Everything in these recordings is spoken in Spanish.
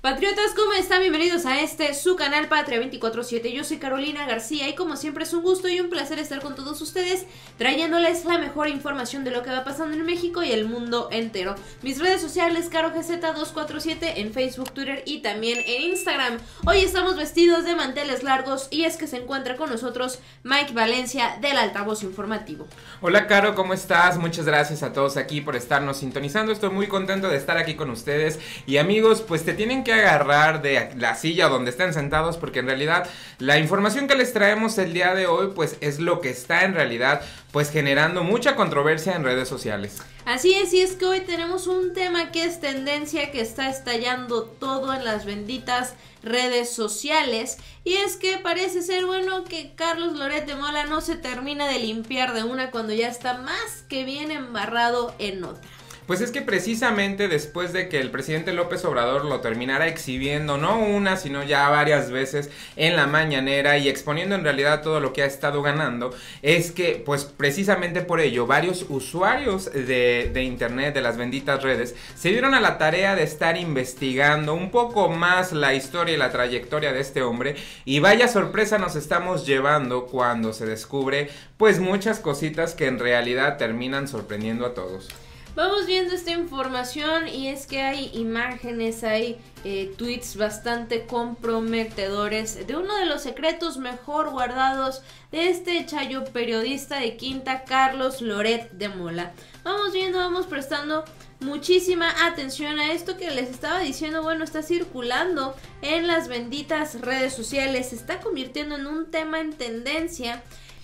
Patriotas, ¿cómo están? Bienvenidos a su canal Patria 24/7. Yo soy Carolina García y como siempre es un gusto y un placer estar con todos ustedes trayéndoles la mejor información de lo que va pasando en México y el mundo entero. Mis redes sociales, CaroGZ247 en Facebook, Twitter y también en Instagram. Hoy estamos vestidos de manteles largos y es que se encuentra con nosotros Mike Valencia del Altavoz Informativo. Hola Caro, ¿cómo estás? Muchas gracias a todos aquí por estarnos sintonizando. Estoy muy contento de estar aquí con ustedes. Y amigos, pues te tienen que agarrar de la silla donde estén sentados, porque en realidad la información que les traemos el día de hoy pues es lo que está en realidad pues generando mucha controversia en redes sociales. Así es, y es que hoy tenemos un tema que es tendencia, que está estallando todo en las benditas redes sociales, y es que parece ser, bueno, que Carlos Loret de Mola no se termina de limpiar de una cuando ya está más que bien embarrado en otra. Pues es que precisamente después de que el presidente López Obrador lo terminara exhibiendo, no una, sino ya varias veces en la mañanera y exponiendo en realidad todo lo que ha estado ganando, es que pues precisamente por ello varios usuarios de internet, de las benditas redes, se dieron a la tarea de estar investigando un poco más la historia y la trayectoria de este hombre, y vaya sorpresa nos estamos llevando cuando se descubre pues muchas cositas que en realidad terminan sorprendiendo a todos. Vamos viendo esta información y es que hay imágenes, hay tweets bastante comprometedores de uno de los secretos mejor guardados de este chayo periodista de Quinta, Carlos Loret de Mola. Vamos viendo, vamos prestando muchísima atención a esto que les estaba diciendo. Bueno, está circulando en las benditas redes sociales, se está convirtiendo en un tema en tendencia.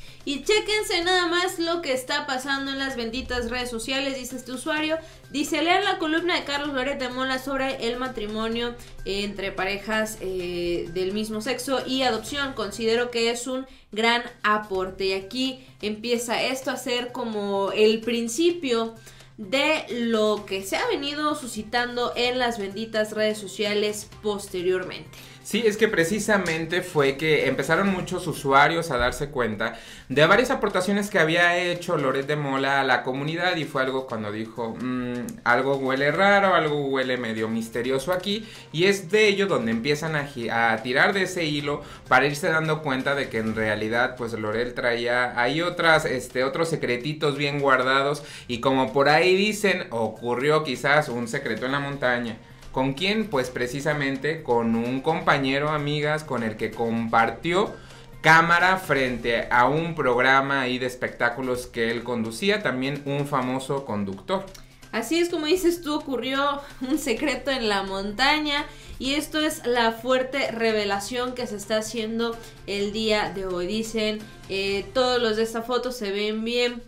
Y chéquense nada más lo que está pasando en las benditas redes sociales, dice este usuario. Dice, lean la columna de Carlos Loret de Mola sobre el matrimonio entre parejas del mismo sexo y adopción. Considero que es un gran aporte. Y aquí empieza esto a ser como el principio de lo que se ha venido suscitando en las benditas redes sociales posteriormente. Sí, es que precisamente fue que empezaron muchos usuarios a darse cuenta de varias aportaciones que había hecho Loret de Mola a la comunidad, y fue algo cuando dijo, algo huele raro, algo huele medio misterioso aquí, y es de ello donde empiezan a tirar de ese hilo para irse dando cuenta de que en realidad pues Loret traía ahí otros secretitos bien guardados, y como por ahí dicen, ocurrió quizás un secreto en la montaña. ¿Con quién? Pues precisamente con un compañero, amigas, con el que compartió cámara frente a un programa ahí de espectáculos que él conducía, también un famoso conductor. Así es, como dices tú, ocurrió un secreto en la montaña, y esto es la fuerte revelación que se está haciendo el día de hoy. Dicen, todos los de esta foto se ven bien.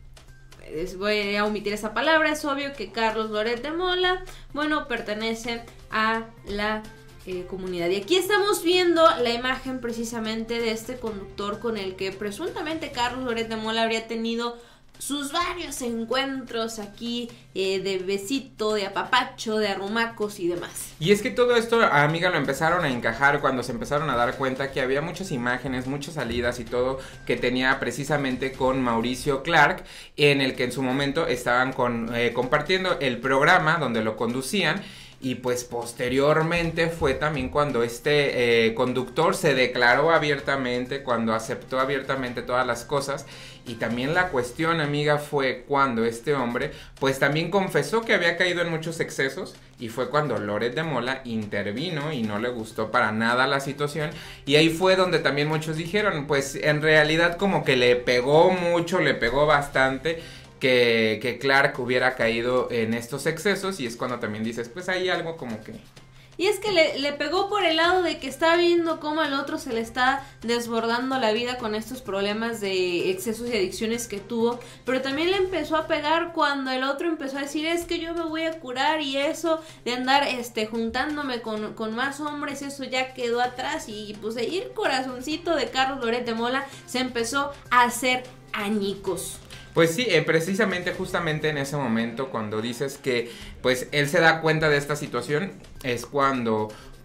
Voy a omitir esa palabra. Es obvio que Carlos Loret de Mola, bueno, pertenece a la comunidad. Y aquí estamos viendo la imagen precisamente de este conductor con el que presuntamente Carlos Loret de Mola habría tenido sus varios encuentros aquí, de besito, de apapacho, de arrumacos y demás. Y es que todo esto, amiga, lo empezaron a encajar cuando se empezaron a dar cuenta que había muchas imágenes, muchas salidas y todo que tenía precisamente con Mauricio Clark, en el que en su momento estaban compartiendo el programa donde lo conducían. Y pues posteriormente fue también cuando este conductor se declaró abiertamente, cuando aceptó abiertamente todas las cosas. Y también la cuestión, amiga, fue cuando este hombre pues también confesó que había caído en muchos excesos, y fue cuando Loret de Mola intervino y no le gustó para nada la situación. Y ahí fue donde también muchos dijeron, pues en realidad como que le pegó mucho, le pegó bastante que Clark hubiera caído en estos excesos, y es cuando también dices, pues hay algo como que... Y es que le pegó por el lado de que está viendo cómo al otro se le está desbordando la vida con estos problemas de excesos y adicciones que tuvo, pero también le empezó a pegar cuando el otro empezó a decir, es que yo me voy a curar, y eso de andar juntándome con más hombres, eso ya quedó atrás. Y pues ahí el corazoncito de Carlos Loret de Mola se empezó a hacer añicos. Pues sí, precisamente justamente en ese momento cuando dices que pues él se da cuenta de esta situación, es cuando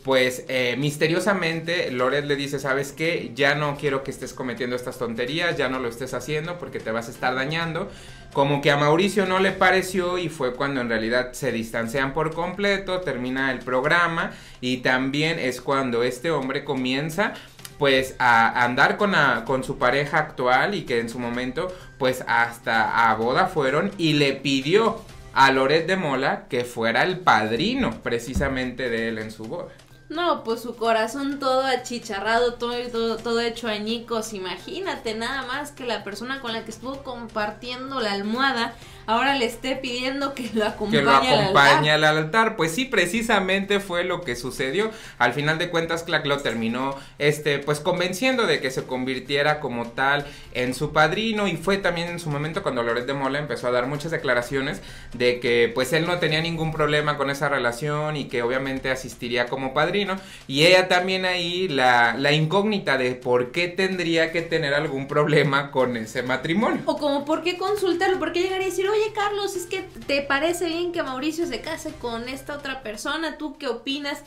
pues misteriosamente Loret le dice, ¿sabes qué? Ya no quiero que estés cometiendo estas tonterías, ya no lo estés haciendo porque te vas a estar dañando. Como que a Mauricio no le pareció y fue cuando en realidad se distancian por completo, termina el programa y también es cuando este hombre comienza pues a andar con su pareja actual y que en su momento pues hasta a boda fueron y le pidió a Loret de Mola que fuera el padrino precisamente de él en su boda. No, pues su corazón todo achicharrado, todo hecho añicos. Imagínate nada más que la persona con la que estuvo compartiendo la almohada ahora le esté pidiendo que lo acompañe al altar. Pues sí, precisamente fue lo que sucedió. Al final de cuentas, Clark lo terminó pues convenciendo de que se convirtiera como tal en su padrino. Y fue también en su momento cuando Loret de Mola empezó a dar muchas declaraciones de que pues él no tenía ningún problema con esa relación y que obviamente asistiría como padrino. Y ella también ahí la incógnita de por qué tendría que tener algún problema con ese matrimonio. O como por qué consultarlo, por qué llegaría a decir, oye Carlos, es que te parece bien que Mauricio se case con esta otra persona, ¿tú qué opinas?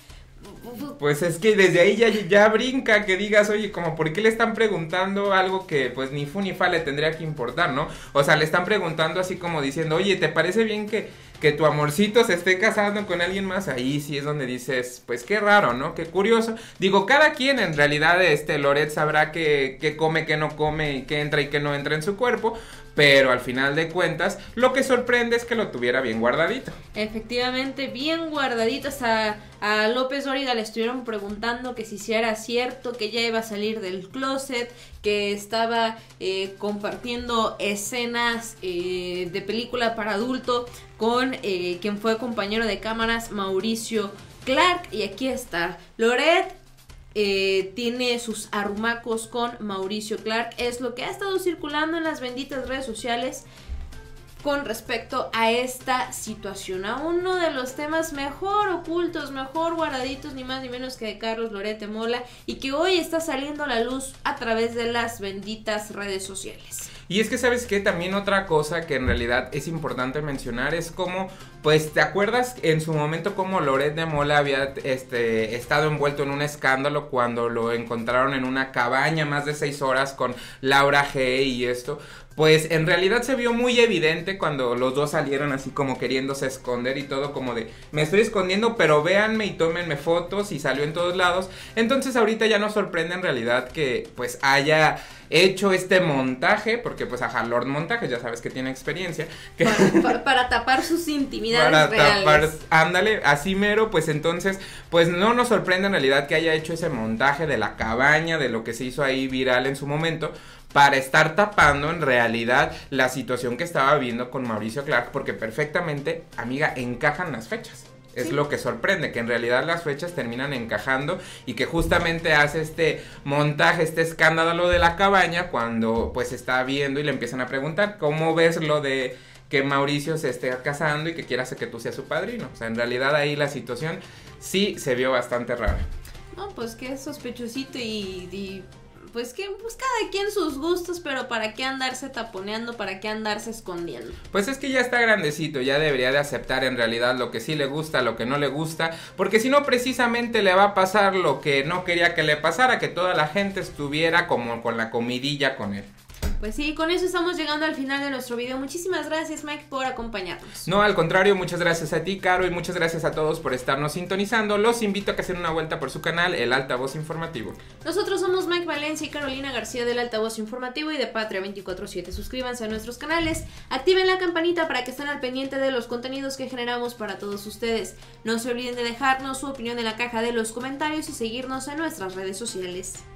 Pues es que desde ahí ya brinca que digas, oye, como por qué le están preguntando algo que pues ni fu ni fa le tendría que importar, ¿no? O sea, le están preguntando así como diciendo, oye, ¿te parece bien que tu amorcito se esté casando con alguien más? Ahí sí es donde dices, pues qué raro, ¿no? Qué curioso. Digo, cada quien en realidad, Loret sabrá qué come, qué no come, y qué entra y qué no entra en su cuerpo. Pero al final de cuentas, lo que sorprende es que lo tuviera bien guardadito. Efectivamente, bien guardadito. Hasta a López Dóriga le estuvieron preguntando que si era cierto, que ya iba a salir del closet, que estaba compartiendo escenas de película para adulto con quien fue compañero de cámaras, Mauricio Clark. Y aquí está, Loret tiene sus arrumacos con Mauricio Clark. Es lo que ha estado circulando en las benditas redes sociales con respecto a esta situación, a uno de los temas mejor ocultos, mejor guardaditos, ni más ni menos que de Carlos Loret de Mola, y que hoy está saliendo a la luz a través de las benditas redes sociales. Y es que, ¿sabes qué? También otra cosa que en realidad es importante mencionar es como, pues, ¿te acuerdas en su momento cómo Loret de Mola había estado envuelto en un escándalo cuando lo encontraron en una cabaña más de 6 horas con Laura G y esto? Pues en realidad se vio muy evidente cuando los dos salieron así como queriéndose esconder y todo como de, me estoy escondiendo, pero véanme y tómenme fotos, y salió en todos lados. Entonces ahorita ya nos sorprende en realidad que pues haya hecho este montaje, porque pues ajá, Lord Montaje ya sabes que tiene experiencia. Que para tapar sus intimidades reales. Ándale, así mero, pues entonces, pues no nos sorprende en realidad que haya hecho ese montaje de la cabaña, de lo que se hizo ahí viral en su momento, para estar tapando en realidad la situación que estaba viviendo con Mauricio Clark, porque perfectamente, amiga, encajan las fechas. Es lo que sorprende, que en realidad las fechas terminan encajando y que justamente hace este montaje, este escándalo de la cabaña cuando pues está viendo y le empiezan a preguntar, ¿cómo ves lo de que Mauricio se esté casando y que quiera hacer que tú seas su padrino? O sea, en realidad ahí la situación sí se vio bastante rara. No, pues que es sospechosito y pues que pues cada quien sus gustos, pero ¿para qué andarse taponeando? ¿Para qué andarse escondiendo? Pues es que ya está grandecito, ya debería de aceptar en realidad lo que sí le gusta, lo que no le gusta, porque si no precisamente le va a pasar lo que no quería que le pasara, que toda la gente estuviera como con la comidilla con él. Pues sí, con eso estamos llegando al final de nuestro video. Muchísimas gracias, Mike, por acompañarnos. No, al contrario, muchas gracias a ti, Caro, y muchas gracias a todos por estarnos sintonizando. Los invito a que hacen una vuelta por su canal, El Altavoz Informativo. Nosotros somos Mike Valencia y Carolina García del Altavoz Informativo y de Patria 24/7. Suscríbanse a nuestros canales, activen la campanita para que estén al pendiente de los contenidos que generamos para todos ustedes. No se olviden de dejarnos su opinión en la caja de los comentarios y seguirnos en nuestras redes sociales.